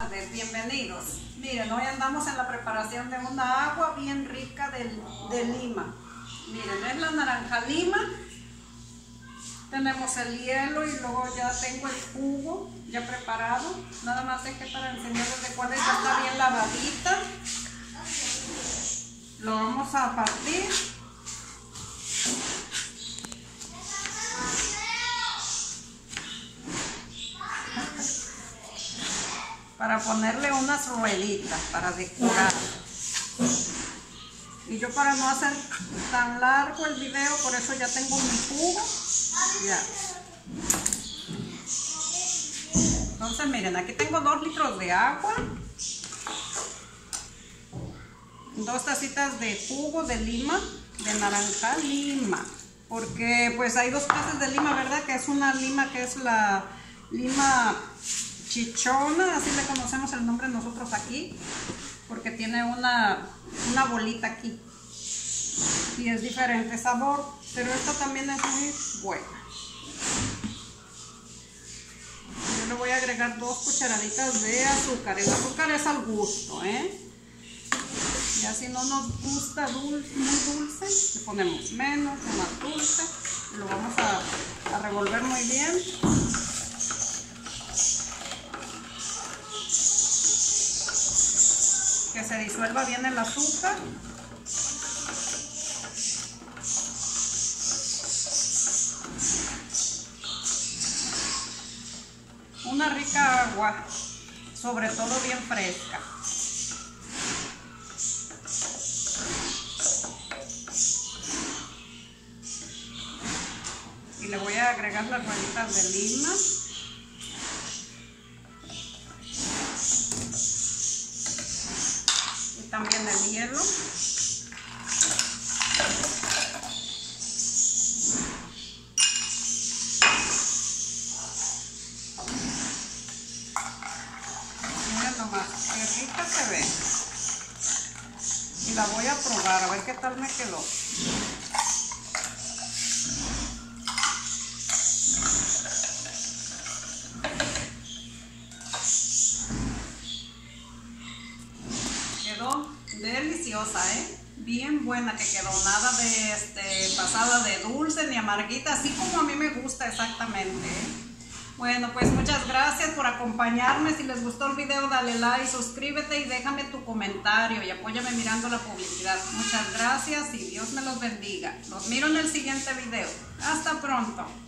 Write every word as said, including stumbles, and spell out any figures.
tardes, bienvenidos. Miren, hoy andamos en la preparación de una agua bien rica de, de lima. Miren, es la naranja lima. Tenemos el hielo y luego ya tengo el jugo ya preparado. Nada más es que para enseñarles de cuál es, ya está bien lavadita. Lo vamos a partir. Para ponerle unas rueditas para decorar. Y yo, para no hacer tan largo el video, por eso ya tengo mi jugo. Ya. Entonces miren, aquí tengo dos litros de agua, dos tacitas de jugo de lima, de naranja lima, porque pues hay dos clases de lima, ¿verdad? Que es una lima que es la lima chichona, así le conocemos el nombre nosotros aquí, porque tiene una, una bolita aquí y es diferente sabor, pero esta también es muy buena. Yo le voy a agregar dos cucharaditas de azúcar. El azúcar es al gusto, ¿eh? Ya si no nos gusta dulce, muy dulce, le ponemos menos o más dulce. Lo vamos a, a revolver muy bien. Que se disuelva bien el azúcar. Una rica agua, sobre todo bien fresca. Y le voy a agregar las rueditas de lima. Y también el hielo. Qué rica se ve. Y la voy a probar a ver qué tal me quedó. Quedó deliciosa, ¿eh? Bien buena que quedó. Nada de este, pasada de dulce ni amarguita, así como a mí me gusta exactamente, ¿eh? Bueno, pues muchas gracias por acompañarme. Si les gustó el video, dale like, suscríbete y déjame tu comentario y apóyame mirando la publicidad. Muchas gracias y Dios me los bendiga. Los miro en el siguiente video. Hasta pronto.